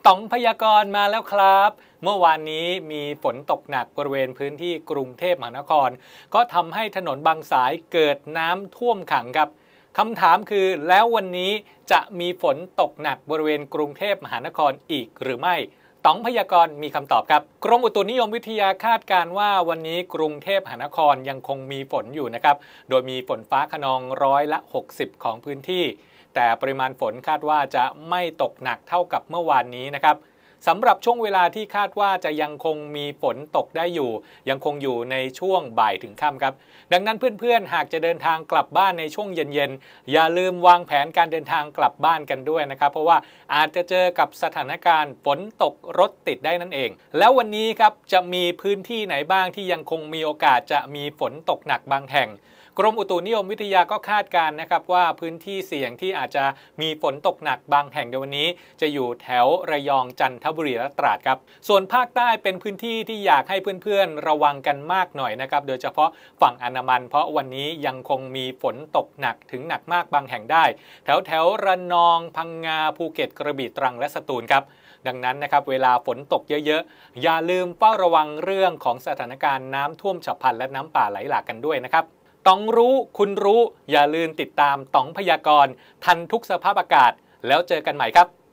ต๋องพยากรณ์มาแล้วครับเมื่อวานนี้มีฝนตกหนักบริเวณพื้นที่กรุงเทพมหานครก็ทำให้ถนนบางสายเกิดน้ำท่วมขังครับคำถามคือแล้ววันนี้จะมีฝนตกหนักบริเวณกรุงเทพมหานครอีกหรือไม่ต๋องพยากรณ์มีคำตอบครับกรมอุตุนิยมวิทยาคาดการณ์ว่าวันนี้กรุงเทพมหานครยังคงมีฝนอยู่นะครับโดยมีฝนฟ้าคะนอง60%ของพื้นที่แต่ปริมาณฝนคาดว่าจะไม่ตกหนักเท่ากับเมื่อวานนี้นะครับสำหรับช่วงเวลาที่คาดว่าจะยังคงมีฝนตกได้อยู่ยังคงอยู่ในช่วงบ่ายถึงค่ำครับดังนั้นเพื่อนๆหากจะเดินทางกลับบ้านในช่วงเย็นๆอย่าลืมวางแผนการเดินทางกลับบ้านกันด้วยนะครับเพราะว่าอาจจะเจอกับสถานการณ์ฝนตกรถติดได้นั่นเองแล้ววันนี้ครับจะมีพื้นที่ไหนบ้างที่ยังคงมีโอกาสจะมีฝนตกหนักบางแห่งกรมอุตุนิยมวิทยาก็คาดการณ์นะครับว่าพื้นที่เสี่ยงที่อาจจะมีฝนตกหนักบางแห่งในวันนี้จะอยู่แถวระยองจันทบุรีและตราดครับส่วนภาคใต้เป็นพื้นที่ที่อยากให้เพื่อนๆระวังกันมากหน่อยนะครับโดยเฉพาะฝั่งอันดามันเพราะวันนี้ยังคงมีฝนตกหนักถึงหนักมากบางแห่งได้แถวระนองพังงาภูเก็ตกระบี่ตรังและสตูลครับดังนั้นนะครับเวลาฝนตกเยอะๆอย่าลืมเฝ้าระวังเรื่องของสถานการณ์น้ำท่วมฉับพลันและน้ำป่าไหลหลากกันด้วยนะครับต้องรู้คุณรู้อย่าลืมติดตามต๋องพยากรณ์ทันทุกสภาพอากาศแล้วเจอกันใหม่ครับ